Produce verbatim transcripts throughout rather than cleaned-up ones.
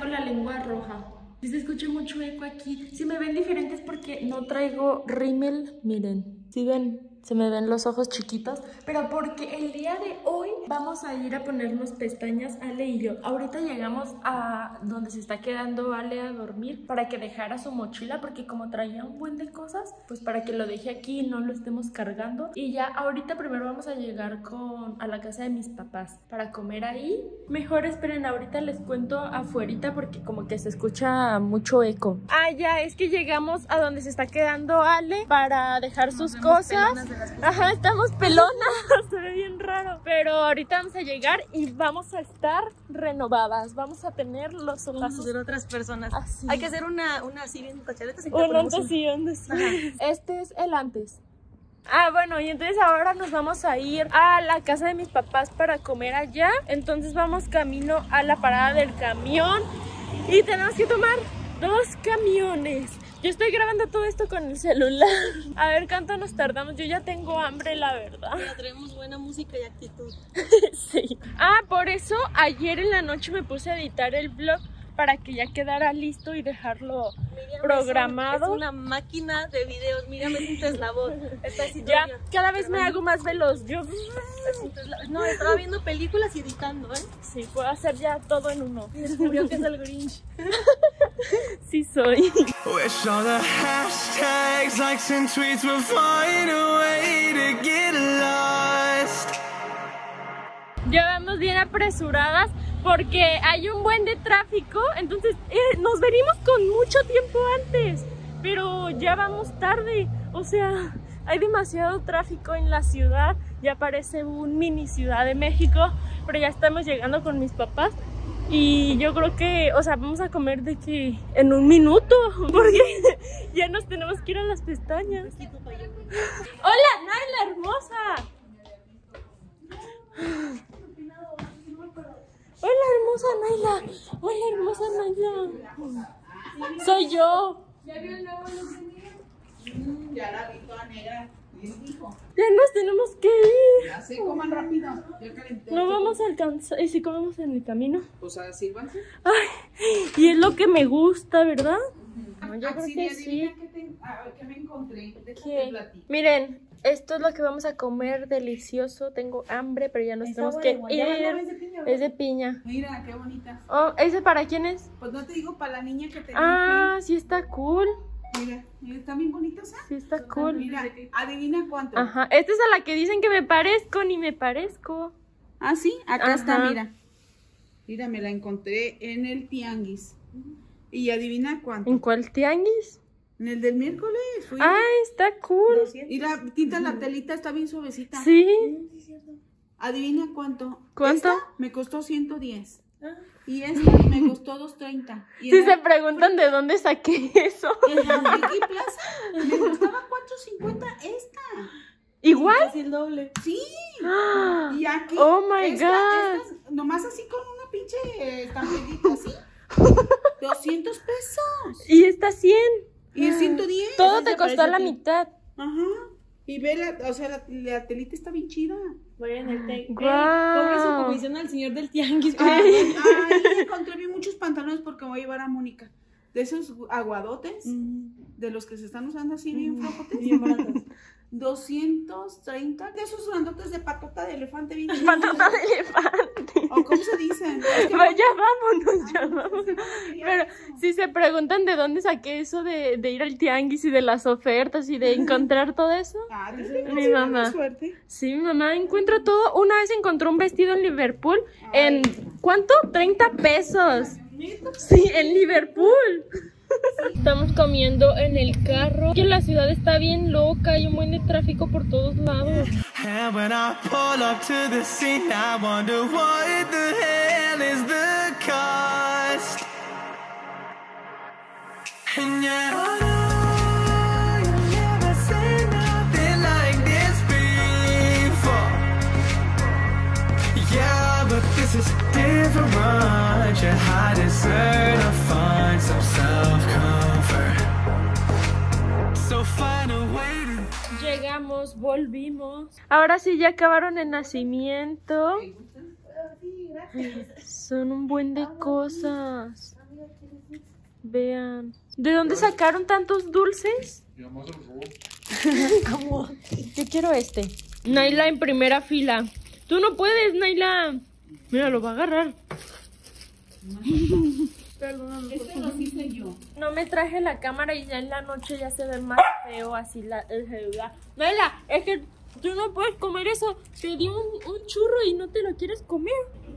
traigo la lengua roja. Si se escucha mucho eco aquí. Si me ven diferentes porque no traigo rímel, miren. Si ven, se me ven los ojos chiquitos. Pero porque el día de hoy vamos a ir a ponernos pestañas, Ale y yo. Ahorita llegamos a donde se está quedando Ale a dormir para que dejara su mochila, porque como traía un buen de cosas, pues para que lo deje aquí y no lo estemos cargando. Y ya ahorita primero vamos a llegar con, a la casa de mis papás para comer ahí. Mejor esperen, ahorita les cuento afuerita porque como que se escucha mucho eco. Ah, ya, es que llegamos a donde se está quedando Ale para dejar sus cosas. Ajá, estamos pelonas. Se ve bien raro. Pero ahorita vamos a llegar y vamos a estar renovadas. Vamos a tener los ojos. Vamos a ser otras personas. Así. Hay que hacer una, una así bien cachaleta. Un antes y un después. Este es el antes. Ah, bueno, y entonces ahora nos vamos a ir a la casa de mis papás para comer allá. Entonces vamos camino a la parada del camión y tenemos que tomar dos camiones. Yo estoy grabando todo esto con el celular. A ver cuánto nos tardamos. Yo ya tengo hambre, la verdad. Ya traemos buena música y actitud. Sí. Ah, por eso ayer en la noche me puse a editar el vlog para que ya quedara listo y dejarlo Miriam programado. Es, un, es una máquina de videos. Mira, me siento eslabón. Ya, cada vez me hago más veloz. Yo... No, estaba viendo películas y editando, ¿eh? Sí, puedo hacer ya todo en uno. Y descubrió que es el Grinch. Sí soy. Wish all the hashtags, likes and tweets will find a way to get lost. Ya vamos bien apresuradas porque hay un buen de tráfico, entonces eh, nos venimos con mucho tiempo antes, pero ya vamos tarde, o sea, hay demasiado tráfico en la ciudad, ya parece un mini Ciudad de México, pero ya estamos llegando con mis papás y yo creo que, o sea, vamos a comer de que en un minuto, porque ya nos tenemos que ir a las pestañas. ¡Hola, Naila hermosa! Hola, hermosa Naila. Hola, hermosa Naila. Soy yo. ¿Ya vio el nuevo look? Ya la vi toda negra. Bien, hijo. Ya nos tenemos que ir. Ya sé, coman rápido. Ya calenté. No vamos a alcanzar. ¿Y si comemos en el camino? O sea, sírvanse. Ay, y es lo que me gusta, ¿verdad? No, yo creo que sí. ¿Qué, te, a ver, ¿qué me encontré? ¿Qué? Miren, esto es lo que vamos a comer, delicioso. Tengo hambre, pero ya nos tenemos que ir. Es de piña, es de piña. Mira, qué bonita. Oh, ¿ese para quién es? Pues no te digo para la niña que te Ah, sí está cool. Mira, mira, está bien bonita, ¿sabes? Sí está cool. Mira, adivina cuánto. Ajá, esta es a la que dicen que me parezco, ni me parezco. Ah, sí, acá Ajá. está, mira. Mira, me la encontré en el tianguis. Y adivina cuánto. ¿En cuál tianguis? En el del miércoles. Fui. Ah, está cool. Y la tinta, la telita está bien suavecita. Sí. Adivina cuánto. ¿Cuánto? Esta me costó ciento diez. Y esta me costó doscientos treinta. Y Si en se la- preguntan de dónde saqué eso. En la Friki Plaza me costaba cuatro cincuenta esta. ¿Igual? Casi el doble. Sí. Ah, Y aquí. Oh my esta- God. estas, nomás así con una pinche estampidita así. doscientos pesos. Y está cien. Y es ciento diez. Todo Esa te se costó parece la a ti. mitad. Ajá. Y ve la, o sea, la, la telita está bien chida. Vayan al te. Guau. Cobre su comisión al señor del tianguis. Ah, ahí encontré bien muchos pantalones porque voy a llevar a Mónica. De esos aguadotes, de los que se están usando así bien flojotes. Bien baratos. doscientos treinta. De esos grandotes de patota de elefante bien Patata de elefante. ¿O cómo se dicen? Es que Pues ya vámonos, ya vámonos. quería Pero eso. si se preguntan de dónde saqué eso de, de ir al tianguis y de las ofertas y de encontrar todo eso. Ah, te tengo Mi así buena mamá. suerte. Sí, mi mamá encuentra todo. Una vez encontró un vestido en Liverpool en, ¿cuánto? treinta pesos. Sí, en Liverpool. Estamos comiendo en el carro. Que la ciudad está bien loca, hay un buen de tráfico por todos lados. And when I pull up to the scene, I wonder what the hell is the cost. And yet I know you've never seen nothing like this before. Yeah, but this is different. You had to learn to find some self-comfort. So find a way to Llegamos, volvimos. Ahora sí ya acabaron el nacimiento. Son un buen de cosas. Vean. ¿De dónde sacaron tantos dulces? Mi mamá se los robó. Yo quiero este. Naila en primera fila. Tú no puedes, Naila. Mira, lo va a agarrar. Perdóname. Este lo hice yo. No me traje la cámara y ya en la noche ya se ve más feo así la, el celular. Naila, es que tú no puedes comer eso. Te di un, un churro y no te lo quieres comer.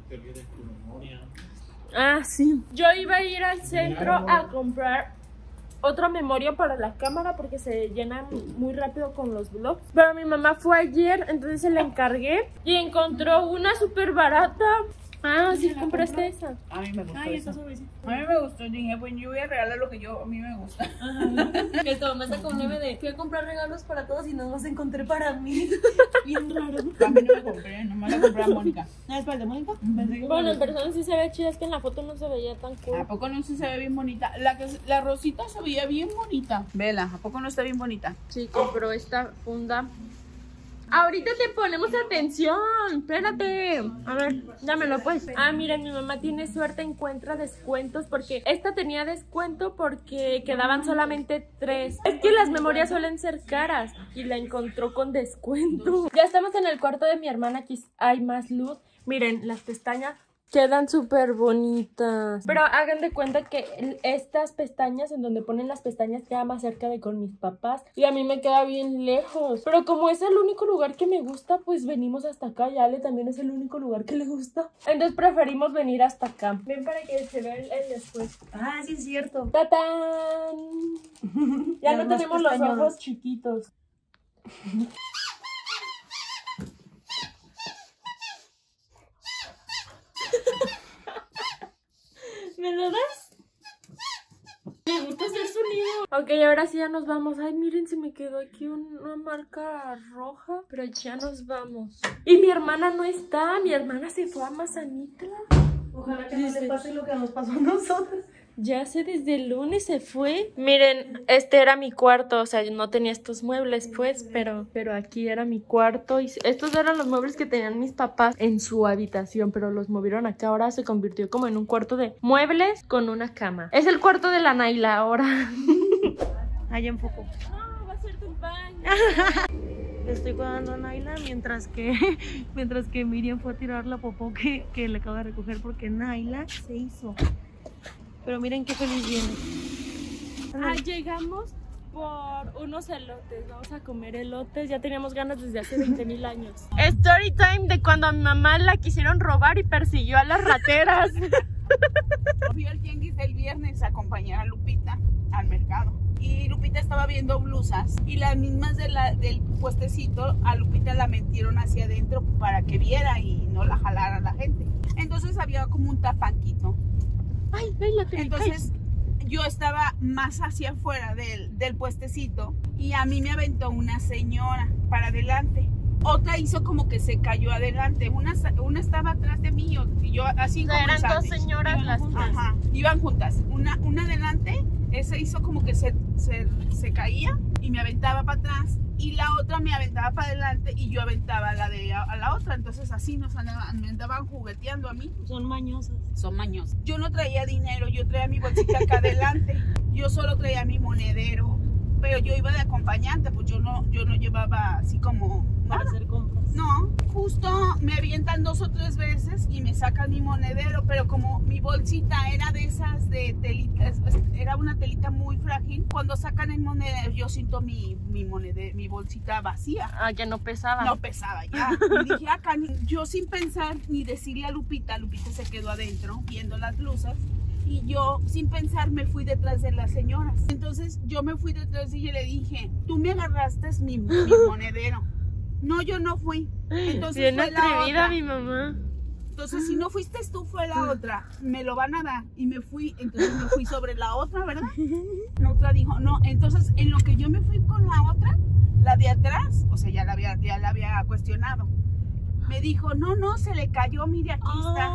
Ah, sí. Yo iba a ir al centro a comprar otra memoria para la cámara porque se llena muy rápido con los vlogs. Pero mi mamá fue ayer, entonces se la encargué y encontró una súper barata. Ah, sí, compraste esa. A mí me gustó. Ay, esa. esa suavecita. A mí me gustó. Dije, bueno, yo voy a regalar lo que yo a mí me gusta. Ajá. Que tu mamá sacó un meme de fui a comprar regalos para todos y no los encontré para mí. Bien raro. A mí no me compré, nomás la compré a Mónica. ¿Ah, es para el de Mónica? Bueno, en persona sí se ve chida, es que en la foto no se veía tan cool. ¿A poco no se ve bien bonita? La, que, la rosita se veía bien bonita. Vela, ¿a poco no está bien bonita? Sí, compró esta funda. Ahorita te ponemos atención. Espérate. A ver, dámelo pues. Ah, miren, mi mamá tiene suerte, encuentra descuentos porque esta tenía descuento porque quedaban solamente tres. Es que las memorias suelen ser caras y la encontró con descuento. Ya estamos en el cuarto de mi hermana, aquí hay más luz. Miren, las pestañas quedan súper bonitas. Pero hagan de cuenta que estas pestañas, en donde ponen las pestañas, queda más cerca de con mis papás. Y a mí me queda bien lejos. Pero como es el único lugar que me gusta, pues venimos hasta acá. Y Ale también es el único lugar que le gusta. Entonces preferimos venir hasta acá. Ven para que se vea el, el después. Ah, sí es cierto. ¡Tatán! Ya no Las tenemos los pestañonas. ojos chiquitos. ¿Me lo das? Me gusta hacer sonido. Ok, ahora sí ya nos vamos. Ay, miren, se me quedó aquí un- una marca roja. Pero ya nos vamos. Y mi hermana no está. Mi hermana se fue a Mazamitla. Ojalá que no le pase lo que nos pasó a nosotros. Ya sé, desde el lunes se fue. Miren, este era mi cuarto. O sea, no tenía estos muebles, pues, pero, pero aquí era mi cuarto. Y estos eran los muebles que tenían mis papás en su habitación, pero los movieron acá. Ahora se convirtió como en un cuarto de muebles con una cama. Es el cuarto de la Naila ahora. Ahí enfoco. No, va a ser tu baño. Le estoy cuidando a Naila mientras que mientras que Miriam fue a tirar la popó que, que le acaba de recoger porque Naila se hizo. Pero miren qué feliz viene. Ah, llegamos por unos elotes. Vamos a comer elotes. Ya teníamos ganas desde hace veinte mil años. Story time de cuando a mi mamá la quisieron robar y persiguió a las rateras. Fui al tianguis el viernes a acompañar a Lupita al mercado. Y Lupita estaba viendo blusas. Y las mismas de la, del puestecito, a Lupita la metieron hacia adentro para que viera y no la jalara la gente. Entonces había como un tapanquito. Ay, Naila, te Entonces yo estaba más hacia afuera del, del puestecito y a mí me aventó una señora para adelante. Otra hizo como que se cayó adelante. Una, una estaba atrás de mí y yo así O sea, como eran el dos sándwich. señoras Iban las juntas. tres. Ajá, iban juntas. Una, una adelante, esa hizo como que se, se, se caía y me aventaba para atrás. Y la otra me aventaba para adelante y yo aventaba a la, de, a la otra. Entonces así nos andaban, me andaban jugueteando a mí. Son mañosas. Son maños. Yo no traía dinero, yo traía mi bolsita acá adelante. Yo solo traía mi monedero. Pero yo iba de acompañante, pues yo no, yo no llevaba así como Para nada. hacer compras. No, justo me avientan dos o tres veces y me sacan mi monedero, pero como mi bolsita era de esas de telitas, era una telita muy frágil, cuando sacan el monedero yo siento mi, mi, monedero, mi bolsita vacía. Ah, que no pesaba. No pesaba ya. Y dije, acá, yo sin pensar ni decirle a Lupita, Lupita se quedó adentro viendo las blusas. Y yo, sin pensar, me fui detrás de las señoras. Entonces, yo me fui detrás y yo le dije, tú me agarraste mi, mi monedero. No, yo no fui. Entonces Bien fue la atrevida otra. mi mamá. Entonces, si no fuiste tú, fue la otra. Me lo van a dar. Y me fui, entonces me fui sobre la otra, ¿verdad? La otra dijo, no. Entonces, en lo que yo me fui con la otra, la de atrás, o sea, ya la había, ya la había cuestionado. Me dijo, no, no, se le cayó, mire, aquí está.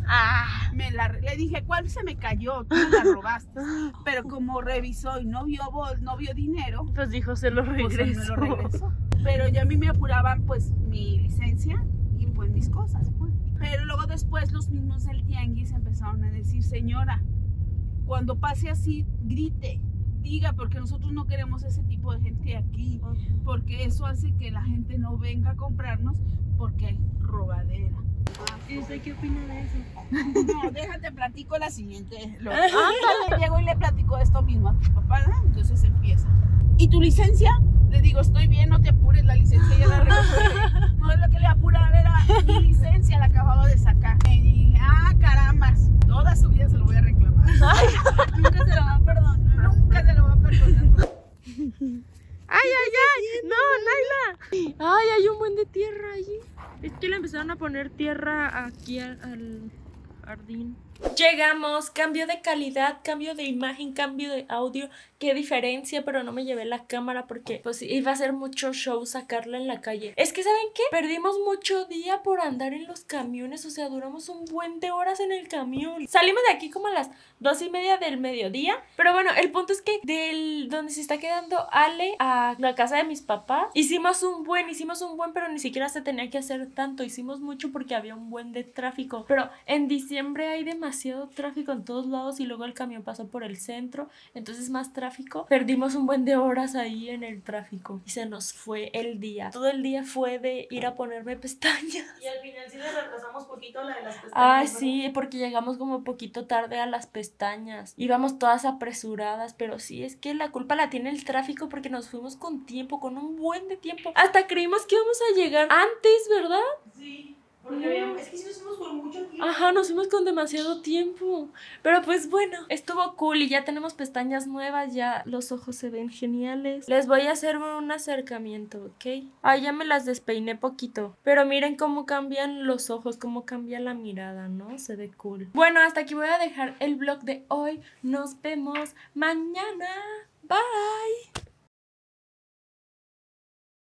Ah. Me la, le dije, ¿cuál se me cayó? Tú me la robaste. Pero como revisó y no vio bol, no vio dinero, Pues dijo, se lo pues él regresó. me lo regresó. Pero ya a mí me apuraban pues mi licencia y pues mis cosas, pues. Pero luego después los mismos del tianguis empezaron a decir, señora, cuando pase así, grite, diga, porque nosotros no queremos ese tipo de gente aquí, uh-huh. porque eso hace que la gente no venga a comprarnos porque hay robadera. ¿Y usted qué opina de eso? No, déjate, platico la siguiente. Lo, ándale, llego y le platico esto mismo a tu papá, ¿no? Entonces empieza. ¿Y tu licencia? Le digo, estoy bien, no te apures, la licencia ya la recogí. No es lo que le apuraba, era mi licencia, la acababa de sacar. Y dije, ah, carambas, toda su vida se lo voy a reclamar. Ay, nunca se lo va a perdonar. Nunca se lo va a perdonar. ¡Ay, ay, ay! ¡No, Naila! ¡Ay, hay un buen de tierra allí! Es que le empezaron a poner tierra aquí al, al jardín. Llegamos, cambio de calidad, cambio de imagen, cambio de audio. Qué diferencia, pero no me llevé la cámara porque pues iba a ser mucho show sacarla en la calle. Es que ¿saben qué? Perdimos mucho día por andar en los camiones, o sea, duramos un buen de horas en el camión. Salimos de aquí como a las dos y media del mediodía, pero bueno, el punto es que del donde se está quedando Ale a la casa de mis papás, hicimos un buen, hicimos un buen, pero ni siquiera se tenía que hacer tanto, hicimos mucho porque había un buen de tráfico, pero en diciembre hay demasiado tráfico en todos lados y luego el camión pasó por el centro, entonces más tráfico. Perdimos un buen de horas ahí en el tráfico y se nos fue el día. Todo el día fue de ir a ponerme pestañas. Y al final sí le retrasamos poquito la de las pestañas. Ay, sí, porque llegamos como poquito tarde a las pestañas. Íbamos todas apresuradas, pero sí, es que la culpa la tiene el tráfico porque nos fuimos con tiempo, con un buen de tiempo. Hasta creímos que íbamos a llegar antes, ¿verdad? Sí. Porque habíamos, es que sí nos fuimos por mucho tiempo. Ajá, nos fuimos con demasiado tiempo. Pero pues bueno, estuvo cool y ya tenemos pestañas nuevas, ya los ojos se ven geniales. Les voy a hacer un acercamiento, ¿ok? Ay, ya me las despeiné poquito. Pero miren cómo cambian los ojos, cómo cambia la mirada, ¿no? Se ve cool. Bueno, hasta aquí voy a dejar el vlog de hoy. Nos vemos mañana. Bye.